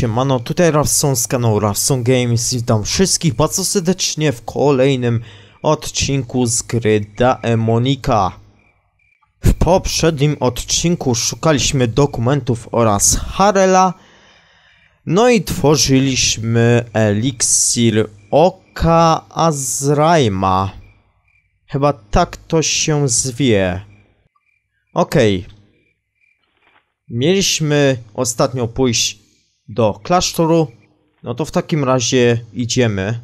Siemano, tutaj Rawson z kanału Rawson Games i witam wszystkich bardzo serdecznie w kolejnym odcinku z gry Daemonika. W poprzednim odcinku szukaliśmy dokumentów oraz Harela, no i tworzyliśmy eliksir Oka Azraima. Chyba tak to się zwie. Okej. Mieliśmy ostatnio pójść do klasztoru, no to w takim razie idziemy.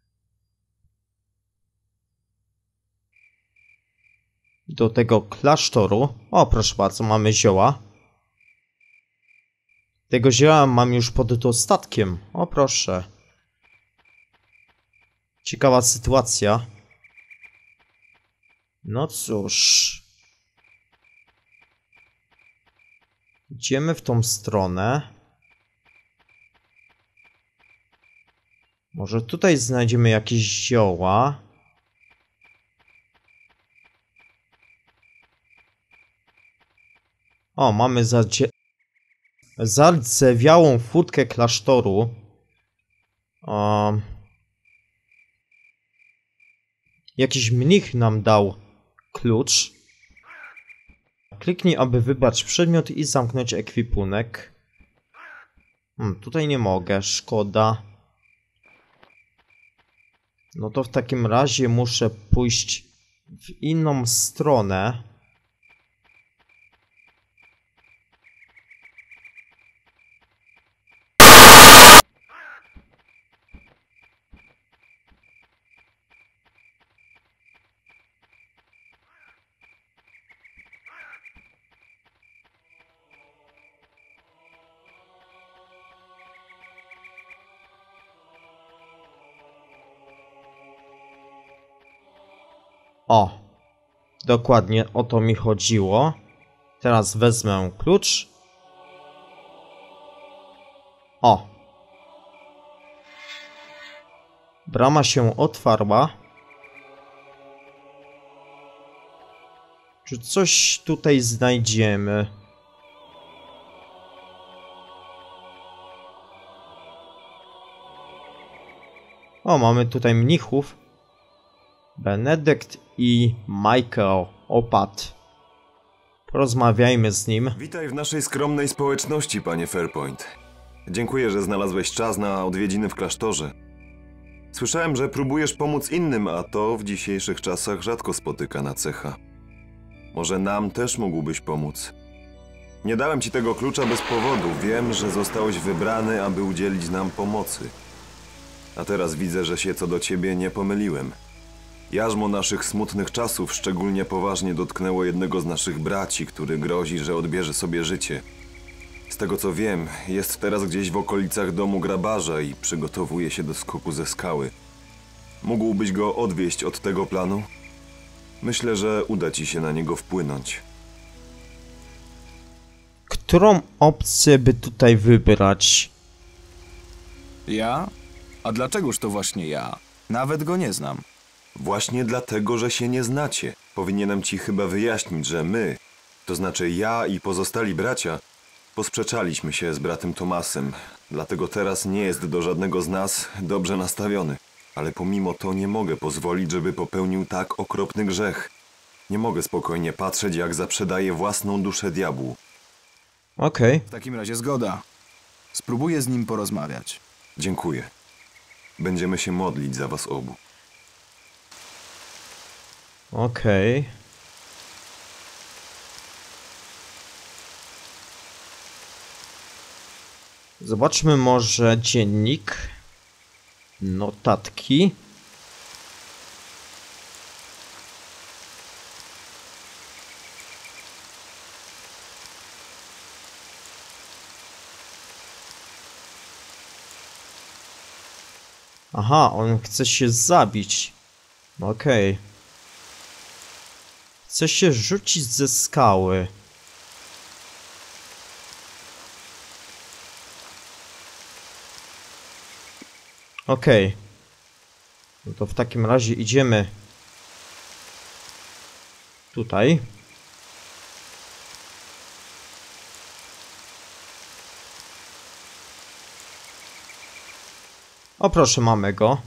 Do tego klasztoru. O, proszę bardzo, mamy zioła. Tego zioła mam już pod dostatkiem. O, proszę. Ciekawa sytuacja. No cóż. Idziemy w tą stronę. Może tutaj znajdziemy jakieś zioła. O, mamy zardzewiałą furtkę klasztoru. Jakiś mnich nam dał klucz. Kliknij, aby wybrać przedmiot i zamknąć ekwipunek. Tutaj nie mogę, szkoda. No to w takim razie muszę pójść w inną stronę. O, dokładnie o to mi chodziło. Teraz wezmę klucz. O. Brama się otwarła. Czy coś tutaj znajdziemy? O, mamy tutaj mnichów. Benedykt i Michael Opat. Porozmawiajmy z nim. Witaj w naszej skromnej społeczności, panie Fairpoint. Dziękuję, że znalazłeś czas na odwiedziny w klasztorze. Słyszałem, że próbujesz pomóc innym, a to w dzisiejszych czasach rzadko spotykana cecha. Może nam też mógłbyś pomóc? Nie dałem ci tego klucza bez powodu. Wiem, że zostałeś wybrany, aby udzielić nam pomocy. A teraz widzę, że się co do ciebie nie pomyliłem. Jarzmo naszych smutnych czasów szczególnie poważnie dotknęło jednego z naszych braci, który grozi, że odbierze sobie życie. Z tego co wiem, jest teraz gdzieś w okolicach domu grabarza i przygotowuje się do skoku ze skały. Mógłbyś go odwieźć od tego planu? Myślę, że uda ci się na niego wpłynąć. Którą opcję by tutaj wybrać? Ja? A dlaczegoż to właśnie ja? Nawet go nie znam. Właśnie dlatego, że się nie znacie. Powinienem ci chyba wyjaśnić, że my, to znaczy ja i pozostali bracia, posprzeczaliśmy się z bratem Tomasem. Dlatego teraz nie jest do żadnego z nas dobrze nastawiony. Ale pomimo to nie mogę pozwolić, żeby popełnił tak okropny grzech. Nie mogę spokojnie patrzeć, jak zaprzedaje własną duszę diabłu. Okej. W takim razie zgoda. Spróbuję z nim porozmawiać. Dziękuję. Będziemy się modlić za was obu. Okej. Zobaczmy może dziennik. Notatki. Aha, on chce się zabić. Okej. Chce się rzucić ze skały. Okej. No to w takim razie idziemy tutaj. O proszę, mamy go.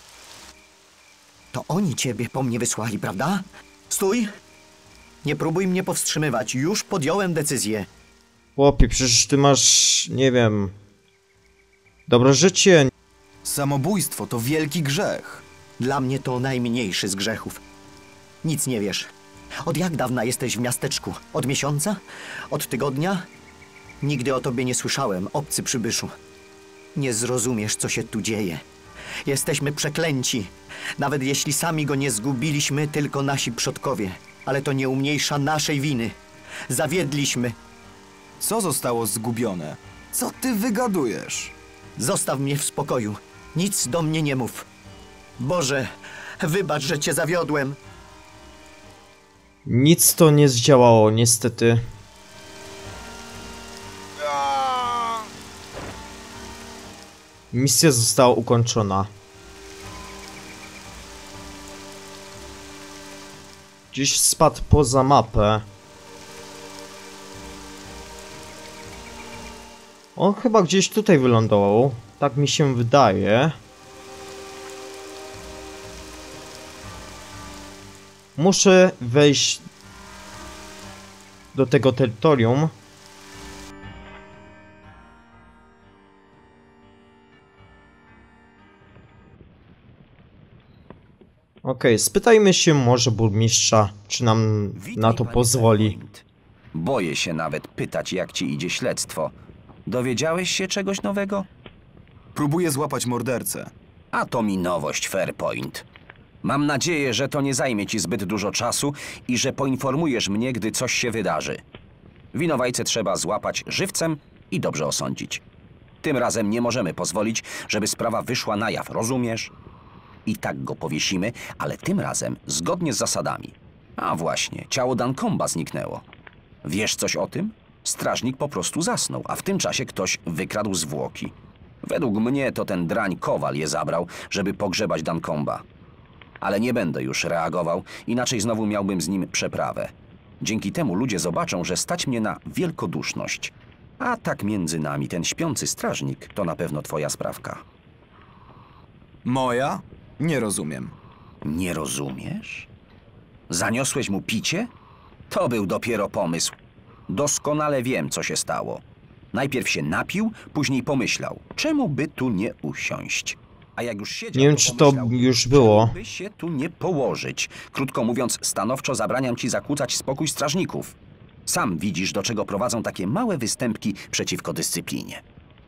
To oni ciebie po mnie wysłali, prawda? Stój! Nie próbuj mnie powstrzymywać. Już podjąłem decyzję. Chłopie, przecież ty masz, nie wiem... dobre życie. Samobójstwo to wielki grzech. Dla mnie to najmniejszy z grzechów. Nic nie wiesz. Od jak dawna jesteś w miasteczku? Od miesiąca? Od tygodnia? Nigdy o tobie nie słyszałem, obcy przybyszu. Nie zrozumiesz, co się tu dzieje. Jesteśmy przeklęci. Nawet jeśli sami go nie zgubiliśmy, tylko nasi przodkowie. Ale to nie umniejsza naszej winy. Zawiedliśmy. Co zostało zgubione? Co ty wygadujesz? Zostaw mnie w spokoju. Nic do mnie nie mów. Boże, wybacz, że cię zawiodłem. Nic to nie zdziałało, niestety. Misja została ukończona. Gdzieś spadł poza mapę. On chyba gdzieś tutaj wylądował. Tak mi się wydaje. Muszę wejść do tego terytorium. Okej, spytajmy się może burmistrza, czy nam na to panie pozwoli. Fairpoint. Boję się nawet pytać, jak ci idzie śledztwo. Dowiedziałeś się czegoś nowego? Próbuję złapać mordercę. A to mi nowość, Fairpoint. Mam nadzieję, że to nie zajmie ci zbyt dużo czasu i że poinformujesz mnie, gdy coś się wydarzy. Winowajcę trzeba złapać żywcem i dobrze osądzić. Tym razem nie możemy pozwolić, żeby sprawa wyszła na jaw, rozumiesz? I tak go powiesimy, ale tym razem zgodnie z zasadami. A właśnie, ciało Duncomba zniknęło. Wiesz coś o tym? Strażnik po prostu zasnął, a w tym czasie ktoś wykradł zwłoki. Według mnie to ten drań Kowal je zabrał, żeby pogrzebać Duncomba. Ale nie będę już reagował, inaczej znowu miałbym z nim przeprawę. Dzięki temu ludzie zobaczą, że stać mnie na wielkoduszność. A tak między nami, ten śpiący strażnik to na pewno twoja sprawka. Moja? Nie rozumiem. Nie rozumiesz? Zaniosłeś mu picie? To był dopiero pomysł. Doskonale wiem, co się stało. Najpierw się napił, później pomyślał, czemu by tu nie usiąść. A jak już siedział, Nie wiem, czy to pomyślał, już było. czemu by się tu nie położyć. Krótko mówiąc, stanowczo zabraniam ci zakłócać spokój strażników. Sam widzisz, do czego prowadzą takie małe występki przeciwko dyscyplinie.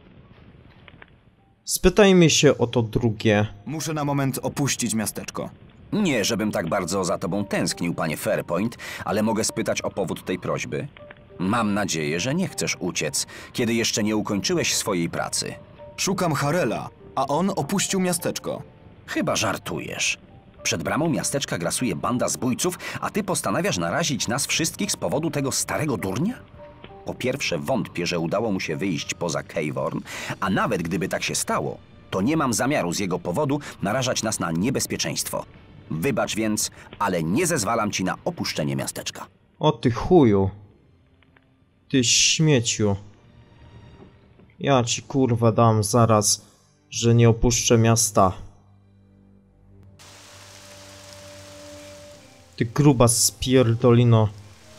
Spytajmy się o to drugie. Muszę na moment opuścić miasteczko. Nie, żebym tak bardzo za tobą tęsknił, panie Fairpoint, ale mogę spytać o powód tej prośby? Mam nadzieję, że nie chcesz uciec, kiedy jeszcze nie ukończyłeś swojej pracy. Szukam Harela, a on opuścił miasteczko. Chyba żartujesz. Przed bramą miasteczka grasuje banda zbójców, a ty postanawiasz narazić nas wszystkich z powodu tego starego durnia? Po pierwsze, wątpię, że udało mu się wyjść poza Cavorn, a nawet gdyby tak się stało, to nie mam zamiaru z jego powodu narażać nas na niebezpieczeństwo. Wybacz więc, ale nie zezwalam ci na opuszczenie miasteczka. O ty chuju. Ty śmieciu. Ja ci kurwa dam zaraz, że nie opuszczę miasta. Ty gruba spierdolino.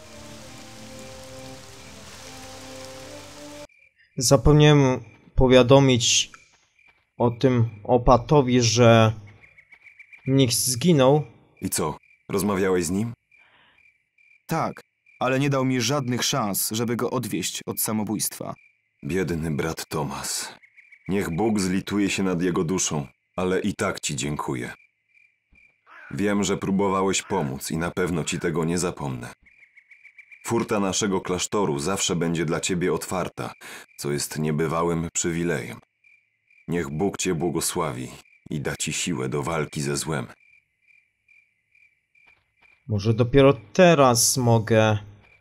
Zapomniałem powiadomić o tym opatowi, że nikt zginął. I co? Rozmawiałeś z nim? Tak, ale nie dał mi żadnych szans, żeby go odwieść od samobójstwa. Biedny brat Tomas. Niech Bóg zlituje się nad jego duszą, ale i tak ci dziękuję. Wiem, że próbowałeś pomóc i na pewno ci tego nie zapomnę. Furta naszego klasztoru zawsze będzie dla ciebie otwarta, co jest niebywałym przywilejem. Niech Bóg cię błogosławi i da ci siłę do walki ze złem. Może dopiero teraz mogę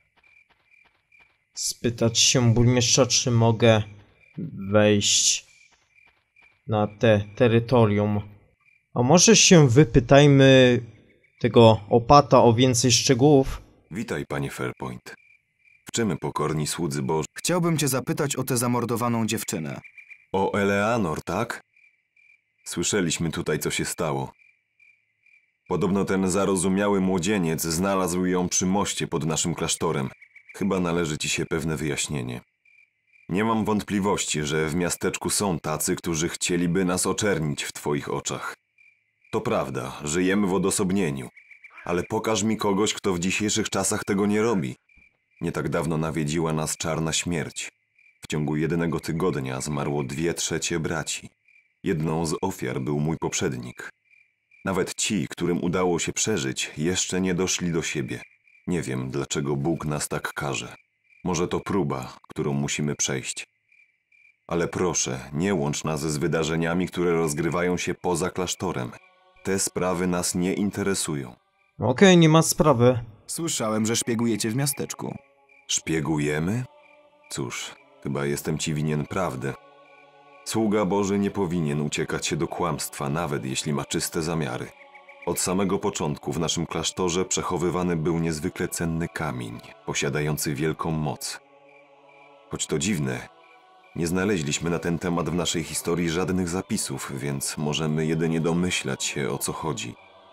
spytać się burmistrza, czy mogę wejść na te terytorium. A może się wypytajmy tego opata o więcej szczegółów? Witaj, panie Fairpoint. W czym pokorni słudzy Boży? Chciałbym cię zapytać o tę zamordowaną dziewczynę. O Eleanor, tak? Słyszeliśmy tutaj, co się stało. Podobno ten zarozumiały młodzieniec znalazł ją przy moście pod naszym klasztorem. Chyba należy ci się pewne wyjaśnienie. Nie mam wątpliwości, że w miasteczku są tacy, którzy chcieliby nas oczernić w twoich oczach. To prawda, żyjemy w odosobnieniu, ale pokaż mi kogoś, kto w dzisiejszych czasach tego nie robi. Nie tak dawno nawiedziła nas czarna śmierć. W ciągu jednego tygodnia zmarło 2/3 braci. Jedną z ofiar był mój poprzednik. Nawet ci, którym udało się przeżyć, jeszcze nie doszli do siebie. Nie wiem, dlaczego Bóg nas tak karze. Może to próba, którą musimy przejść. Ale proszę, nie łącz nas z wydarzeniami, które rozgrywają się poza klasztorem. Te sprawy nas nie interesują. Okej, nie ma sprawy. Słyszałem, że szpiegujecie w miasteczku. Szpiegujemy? Cóż, chyba jestem ci winien prawdę. Sługa Boży nie powinien uciekać się do kłamstwa, nawet jeśli ma czyste zamiary. Od samego początku w naszym klasztorze przechowywany był niezwykle cenny kamień, posiadający wielką moc. Choć to dziwne, nie znaleźliśmy na ten temat w naszej historii żadnych zapisów, więc możemy jedynie domyślać się, o co chodzi.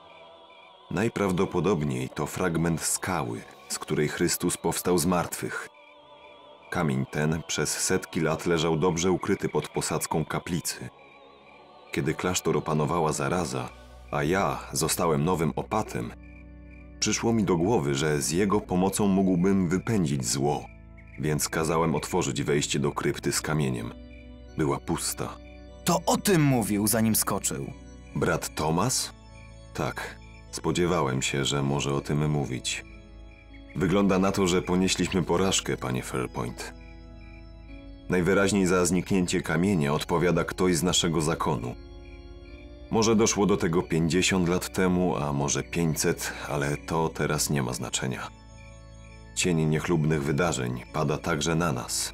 Najprawdopodobniej to fragment skały, z której Chrystus powstał z martwych. Kamień ten przez setki lat leżał dobrze ukryty pod posadzką kaplicy. Kiedy klasztor opanowała zaraza, a ja zostałem nowym opatem, przyszło mi do głowy, że z jego pomocą mógłbym wypędzić zło, więc kazałem otworzyć wejście do krypty z kamieniem. Była pusta. To o tym mówił, zanim skoczył. Brat Tomas? Tak, spodziewałem się, że może o tym mówić. Wygląda na to, że ponieśliśmy porażkę, panie Fairpoint. Najwyraźniej za zniknięcie kamienia odpowiada ktoś z naszego zakonu. Może doszło do tego 50 lat temu, a może 500, ale to teraz nie ma znaczenia. Cień niechlubnych wydarzeń pada także na nas.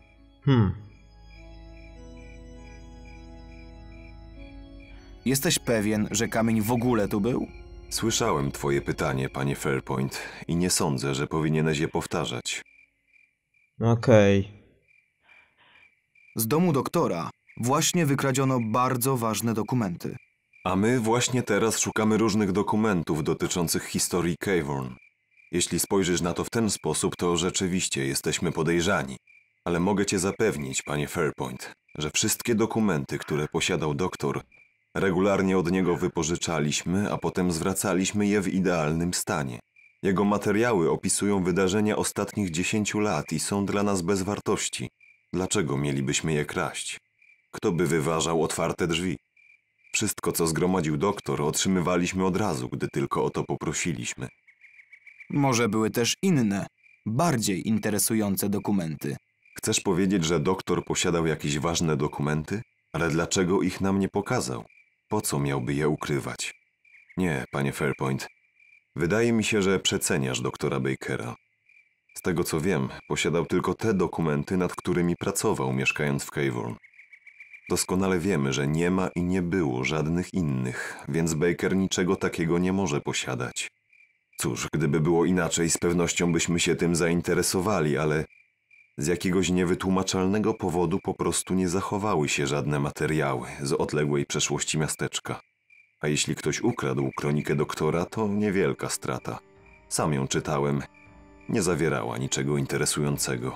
Jesteś pewien, że kamień w ogóle tu był? Słyszałem twoje pytanie, panie Fairpoint, i nie sądzę, że powinieneś je powtarzać. Okej. Z domu doktora właśnie wykradziono bardzo ważne dokumenty. A my właśnie teraz szukamy różnych dokumentów dotyczących historii Cavern. Jeśli spojrzysz na to w ten sposób, to rzeczywiście jesteśmy podejrzani. Ale mogę cię zapewnić, panie Fairpoint, że wszystkie dokumenty, które posiadał doktor, regularnie od niego wypożyczaliśmy, a potem zwracaliśmy je w idealnym stanie. Jego materiały opisują wydarzenia ostatnich 10 lat i są dla nas bez wartości. Dlaczego mielibyśmy je kraść? Kto by wyważał otwarte drzwi? Wszystko, co zgromadził doktor, otrzymywaliśmy od razu, gdy tylko o to poprosiliśmy. Może były też inne, bardziej interesujące dokumenty. Chcesz powiedzieć, że doktor posiadał jakieś ważne dokumenty? Ale dlaczego ich nam nie pokazał? Po co miałby je ukrywać? Nie, panie Fairpoint. Wydaje mi się, że przeceniasz doktora Bakera. Z tego co wiem, posiadał tylko te dokumenty, nad którymi pracował, mieszkając w Cavern. Doskonale wiemy, że nie ma i nie było żadnych innych, więc Baker niczego takiego nie może posiadać. Cóż, gdyby było inaczej, z pewnością byśmy się tym zainteresowali, ale z jakiegoś niewytłumaczalnego powodu po prostu nie zachowały się żadne materiały z odległej przeszłości miasteczka. A jeśli ktoś ukradł kronikę doktora, to niewielka strata. Sam ją czytałem. Nie zawierała niczego interesującego.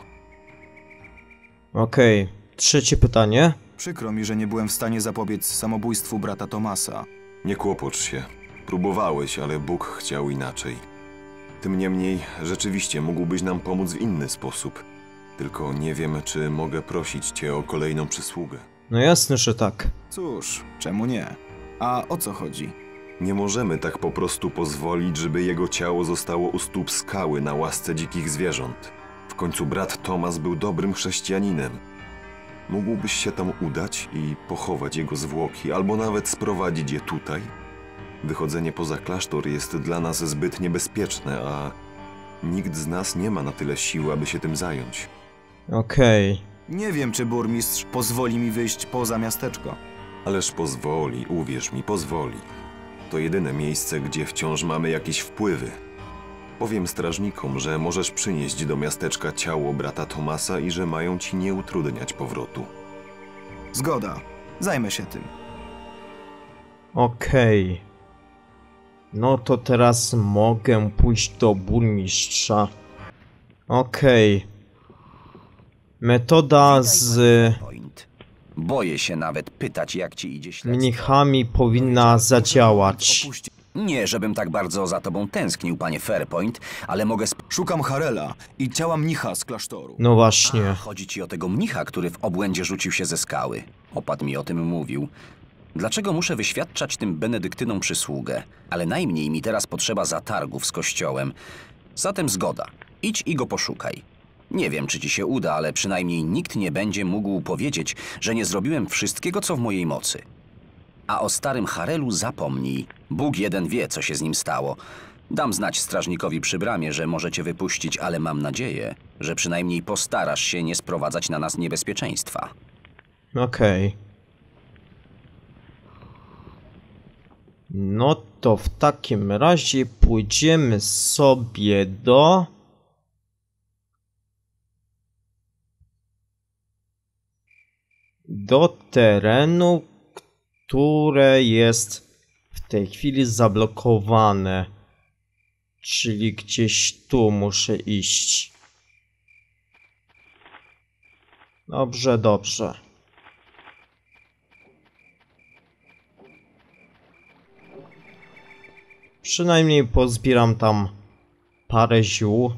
Okej. Trzecie pytanie. Przykro mi, że nie byłem w stanie zapobiec samobójstwu brata Tomasa. Nie kłopocz się. Próbowałeś, ale Bóg chciał inaczej. Tym niemniej, rzeczywiście mógłbyś nam pomóc w inny sposób. Tylko nie wiem, czy mogę prosić cię o kolejną przysługę. No jasne, że tak. Cóż, czemu nie? A o co chodzi? Nie możemy tak po prostu pozwolić, żeby jego ciało zostało u stóp skały na łasce dzikich zwierząt. W końcu brat Tomas był dobrym chrześcijaninem. Mógłbyś się tam udać i pochować jego zwłoki, albo nawet sprowadzić je tutaj? Wychodzenie poza klasztor jest dla nas zbyt niebezpieczne, a nikt z nas nie ma na tyle siły, aby się tym zająć. Okej. Nie wiem, czy burmistrz pozwoli mi wyjść poza miasteczko. Ależ pozwoli, uwierz mi, pozwoli. To jedyne miejsce, gdzie wciąż mamy jakieś wpływy. Powiem strażnikom, że możesz przynieść do miasteczka ciało brata Tomasa i że mają ci nie utrudniać powrotu. Zgoda. Zajmę się tym. Okej. No to teraz mogę pójść do burmistrza. Okej. Metoda z Point. Boję się nawet pytać, jak ci idzie śledztwo. mnichami powinna zadziałać. Nie, żebym tak bardzo za tobą tęsknił, panie Fairpoint, ale mogę Szukam Harela i ciała mnicha z klasztoru. No właśnie. Chodzi ci o tego mnicha, który w obłędzie rzucił się ze skały. Opat mi o tym mówił. Dlaczego muszę wyświadczać tym benedyktynom przysługę? Ale najmniej mi teraz potrzeba zatargów z kościołem. Zatem zgoda. Idź i go poszukaj. Nie wiem, czy ci się uda, ale przynajmniej nikt nie będzie mógł powiedzieć, że nie zrobiłem wszystkiego, co w mojej mocy. A o starym Harelu zapomnij. Bóg jeden wie, co się z nim stało. Dam znać strażnikowi przy bramie, że możecie wypuścić, ale mam nadzieję, że przynajmniej postarasz się nie sprowadzać na nas niebezpieczeństwa. Okej. No to w takim razie pójdziemy sobie do terenu, które jest w tej chwili zablokowane. Czyli gdzieś tu muszę iść. Dobrze, dobrze. Przynajmniej pozbieram tam parę ziół.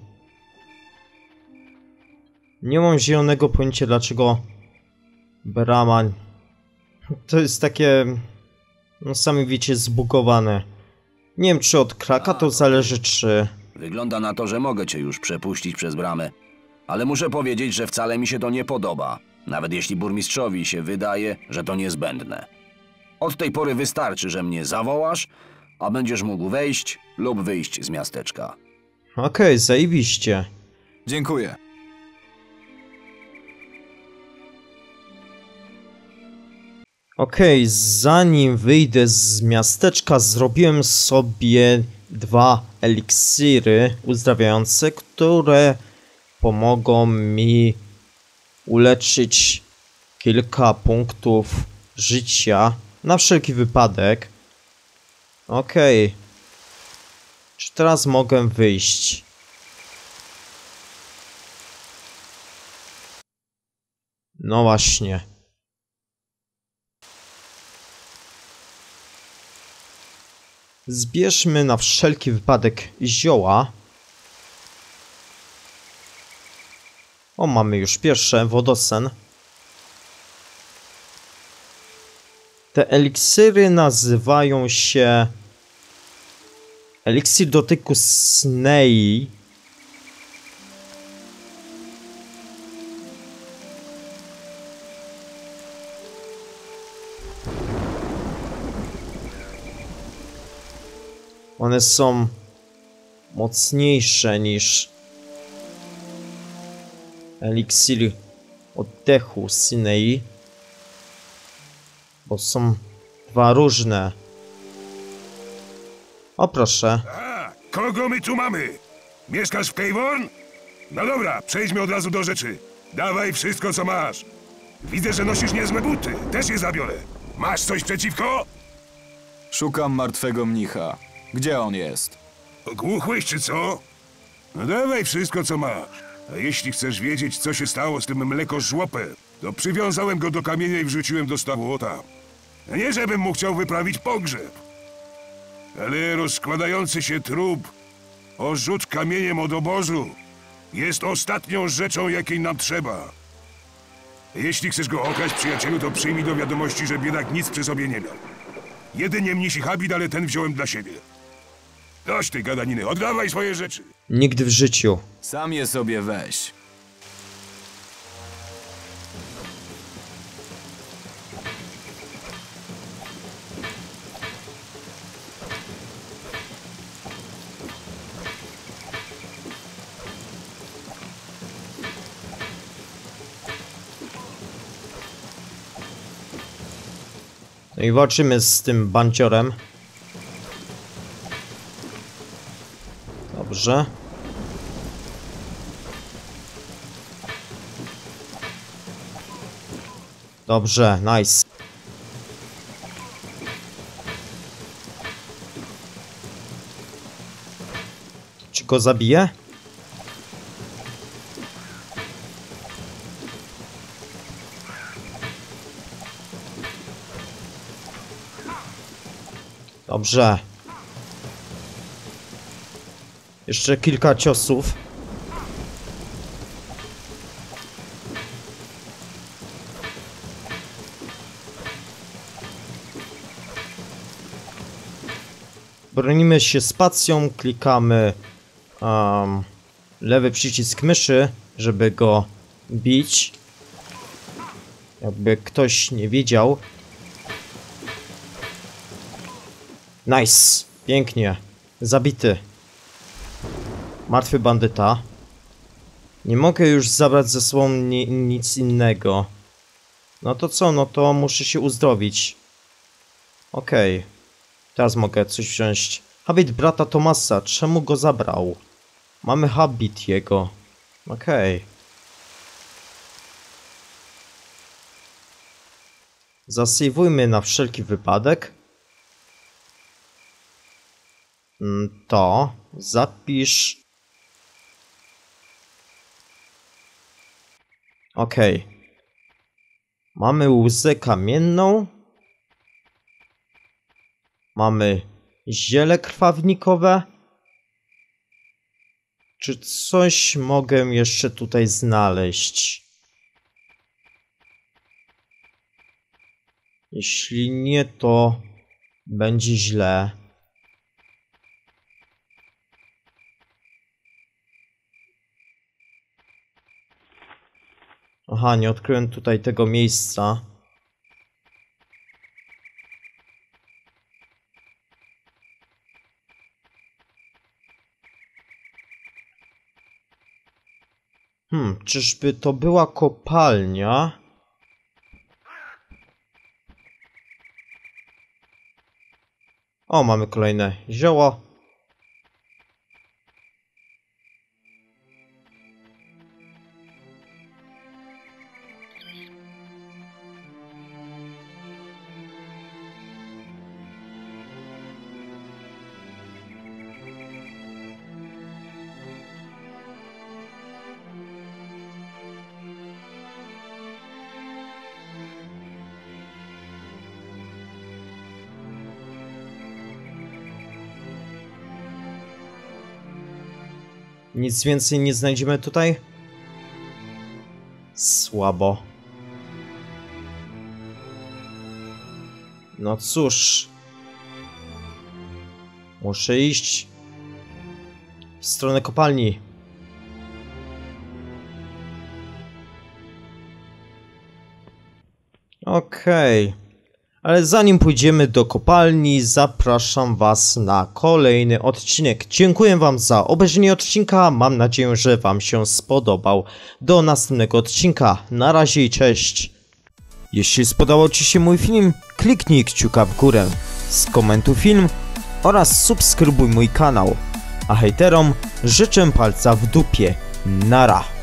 Nie mam zielonego pojęcia, dlaczego brama... To jest takie... No sami wiecie, zbugowane. Nie wiem, czy od kraka to zależy, czy... Wygląda na to, że mogę cię już przepuścić przez bramę. Ale muszę powiedzieć, że wcale mi się to nie podoba. Nawet jeśli burmistrzowi się wydaje, że to niezbędne. Od tej pory wystarczy, że mnie zawołasz, a będziesz mógł wejść lub wyjść z miasteczka. Okej, zajebiście. Dziękuję. Okej, zanim wyjdę z miasteczka, zrobiłem sobie 2 eliksiry uzdrawiające, które pomogą mi uleczyć kilka punktów życia na wszelki wypadek. Okej. Czy teraz mogę wyjść? No właśnie. Zbierzmy na wszelki wypadek zioła. O, mamy już pierwsze, wodosen. Te eliksiry nazywają się... Eliksir dotyku Snei. One są mocniejsze niż eliksir oddechu Sinei, bo są 2 różne. O proszę. A, kogo my tu mamy? Mieszkasz w Cavorn? No dobra, przejdźmy od razu do rzeczy. Dawaj wszystko, co masz. Widzę, że nosisz niezłe buty. Też je zabiorę. Masz coś przeciwko? Szukam martwego mnicha. Gdzie on jest? Ogłuchłeś czy co? No dawaj wszystko, co masz. A jeśli chcesz wiedzieć, co się stało z tym mlekożłopem, to przywiązałem go do kamienia i wrzuciłem do stawu, o tam. Nie żebym mu chciał wyprawić pogrzeb. Ale rozkładający się trup o rzut kamieniem od obozu jest ostatnią rzeczą, jakiej nam trzeba. Jeśli chcesz go okraść, przyjacielu, to przyjmij do wiadomości, że biedak nic przy sobie nie miał. Jedynie mnisi habit, ale ten wziąłem dla siebie. Dość tej gadaniny, oddawaj swoje rzeczy. Nigdy w życiu. Sam je sobie weź. No i walczymy z tym bandziorem. Dobrze. Dobrze, nice. go zabiję? Dobrze. Jeszcze kilka ciosów. Bronimy się spacją, klikamy lewy przycisk myszy, żeby go bić. Jakby ktoś nie wiedział. Nice! Pięknie. Zabity. Martwy bandyta. Nie mogę już zabrać ze sobą nic innego. No to co? No to muszę się uzdrowić. Okej. Teraz mogę coś wziąć. Habit brata Tomasa. Czemu go zabrał? Mamy habit jego. Okej. Zasejwujmy na wszelki wypadek. To zapisz. Okej. Mamy łzę kamienną. Mamy ziele krwawnikowe. Czy coś mogę jeszcze tutaj znaleźć? Jeśli nie, to będzie źle. Aha, nie odkryłem tutaj tego miejsca. Czyżby to była kopalnia? O, mamy kolejne zioło. Nic więcej nie znajdziemy tutaj? Słabo. No cóż. Muszę iść w stronę kopalni. Okej. Ale zanim pójdziemy do kopalni, zapraszam was na kolejny odcinek. Dziękuję wam za obejrzenie odcinka, mam nadzieję, że wam się spodobał. Do następnego odcinka, na razie i cześć. Jeśli spodobał ci się mój film, kliknij kciuka w górę, skomentuj film oraz subskrybuj mój kanał. A hejterom życzę palca w dupie. Nara.